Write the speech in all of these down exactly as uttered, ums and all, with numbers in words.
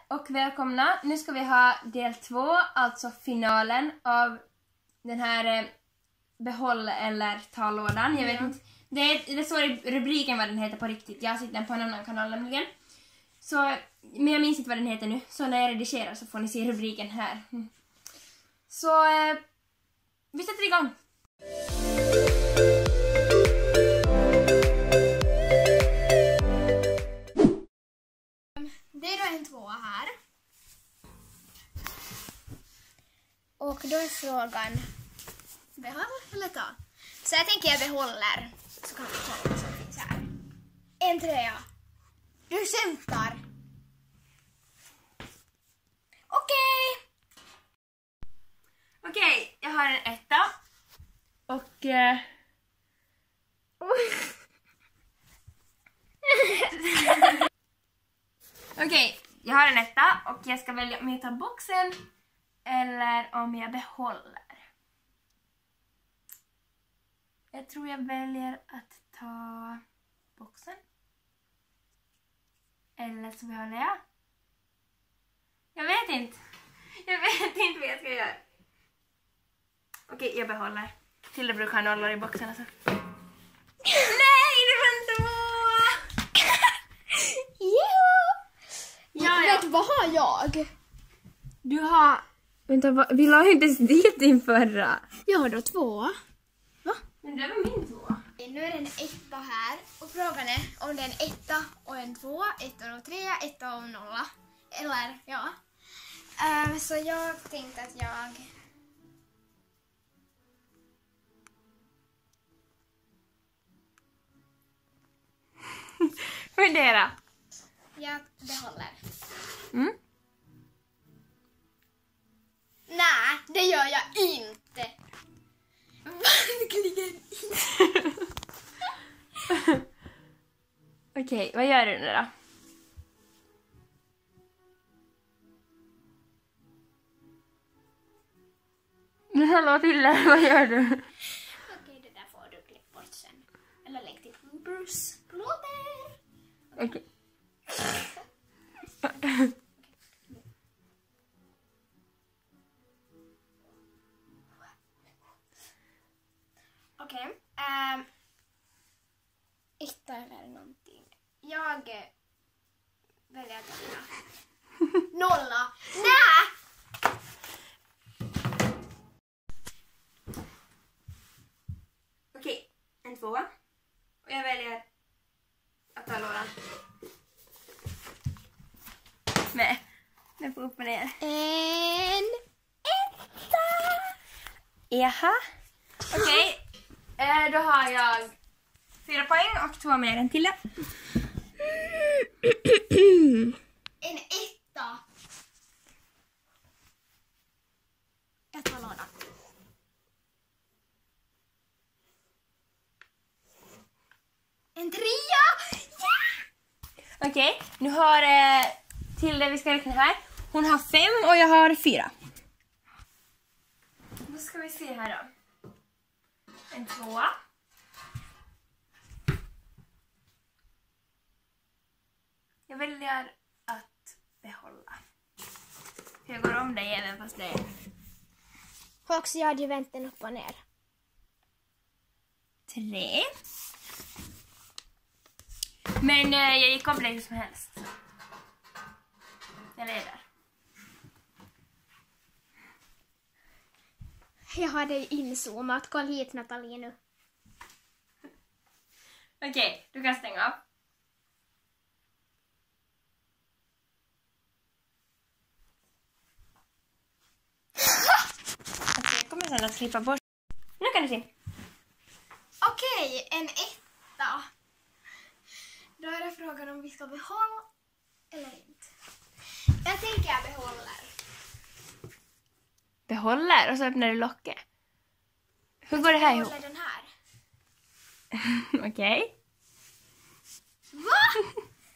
och välkomna. Nu ska vi ha del två, alltså finalen av den här eh, behåll eller tallådan. Jag vet ja. inte. Det, det står i rubriken vad den heter på riktigt. Jag sitter på en annan kanal nämligen. Så, men jag minns inte vad den heter nu. Så när jag redigerar så får ni se rubriken här. Mm. Så eh, vi sätter igång. Det är då en tvåa här. Och då är frågan, behåll eller ta? Så jag tänker jag behåller. Så kan vi kolla vad som finns här. En trea. Du skämtar. Okej. Okay. Okej, okay, jag har en etta. Och... Eh... Okej, okay, jag har en etta och jag ska välja om jag tar boxen eller om jag behåller. Jag tror jag väljer att ta boxen. Eller så behåller jag. Jag vet inte. Jag vet inte vad jag ska göra. Okej, jag behåller. Tilde brukar ha nollor i boxen alltså. Nej, det var en två! Ja, ja. Vet, vad har jag? Du har... Vänta, vi la ju inte ens dit din förra. Jag har då två. Va? Men det var min två. Nu är det en etta här. Och frågan är om det är en etta och en två, etta och tre, etta och nolla. Eller, ja. Um, så jag tänkte att jag... Fundera. Jag behåller. Mm. Nej, det gör jag inte. Verkligen inte. Okej, okay, vad gör du nu då? Men hallå Tilde, vad gör du? Okej, okay, det där får du klipp bort sen. Eller lägg till bloopers. Blåbär! Okej. Okay. Okej. Okay. Um, etta eller någonting. Jag eh, väljer att ta nolla. Nej! Okej, en tvåa. Och jag väljer att ta lådan. Nej, den får upp och ner. En etta! Jaha. Okej, okay. eh, då har jag fyra poäng och två mer än till det. En etta. Jag tar lådan. En trea! Ja! Okej, okay, nu har eh, till det vi ska räkna här. Hon har fem och jag har fyra. Då ska vi se här då. En tvåa. Jag väljer att behålla. Jag går om dig även fast det är... Också jag hade ju vänt den upp och ner. Tre. Men eh, jag gick om dig hur som helst. Jag leder. Jag har dig inzoomat. Kolla hit Natalie nu. Okej, okay, du kan stänga av. Alltså, jag kommer sen att klippa bort. Nu kan du se. Okej, okay, en etta. Då är det frågan om vi ska behålla eller inte. Jag tänker jag behåller. Behåller? Och så öppnar du locket. Hur går det här ihop? Jag behåller den här. Okej. Okay. Va?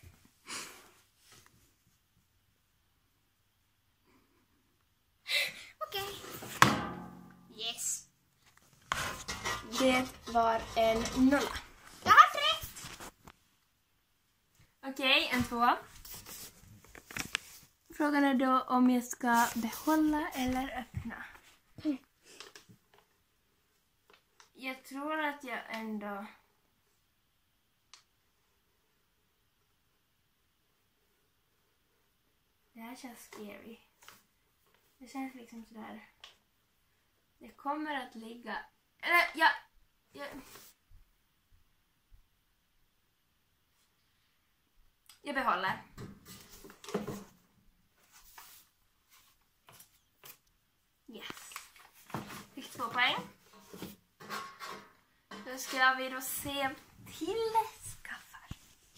Okej. Okay. Yes. Det var en nolla. Jag har rätt. Okej, okay, en tvåa. Frågan är då om jag ska behålla eller öppna. Mm. Jag tror att jag ändå... Det här känns scary. Det känns liksom sådär... Det kommer att ligga... Eller, ja... Jag, jag behåller. Yes. Fick två poäng. Då ska vi då se till skaffar.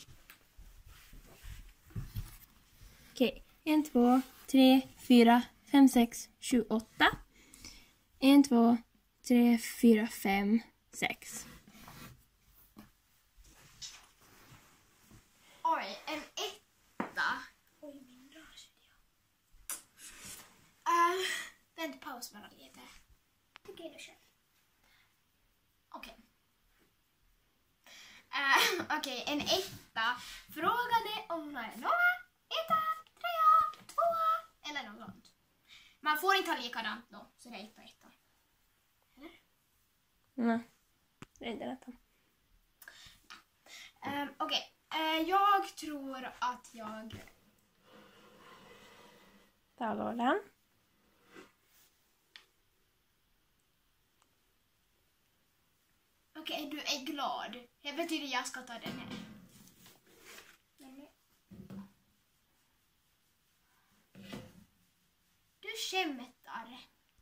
Okej. En, två, tre, fyra, fem, sex, sju, åtta. En, två, tre, fyra, fem, sex. Oj, en etta. Oj, min rörs. Uh, vänta, paus bara lite. Tycker du själv? Okej. Uh, Okej, okay, en etta frågade om några etta, trea, tvåa eller något sånt. Man får inte ha likadant då, så det är etta, etta. Eller? Nej, det är inte rätt. Um, Okej, okay. uh, jag tror att jag... Ta lådan. Okej, okay, du är glad. Det betyder att jag ska ta den här. Du skämtar.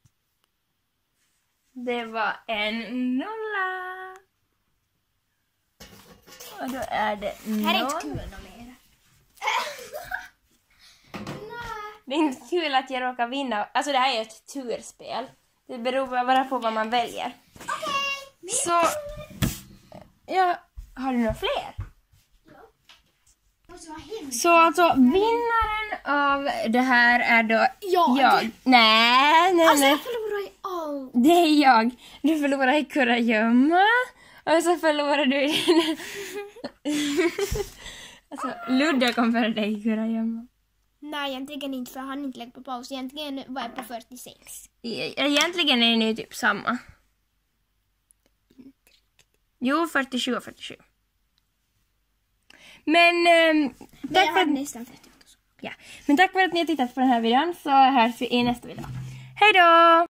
Det var en nolla. Och då är det noll. Här är inte kul någon mer. Det är inte kul att jag råkar vinna. Alltså det här är ett turspel. Det beror bara på vad man väljer. Okej. Okay. Så... Ja, har du några fler? Så alltså vinnaren av det här är då jag. jag. Nej, nej, alltså, nej. jag förlorar i allt. Det är jag. Du förlorar i kurragömma. Och så förlorar du i... Alltså, Ludde kom före dig i kurragömma. Nej, egentligen inte, för han inte lägger på paus. Egentligen var jag på fyrtiosex. Egentligen är ni typ samma. Jo, fyrtiosju och fyrtiosju. Men eh, tack jag för att nästan fyrtioåtta. Ja, men tack för att ni har tittat på den här videon, så hörs vi i nästa video. Hej då!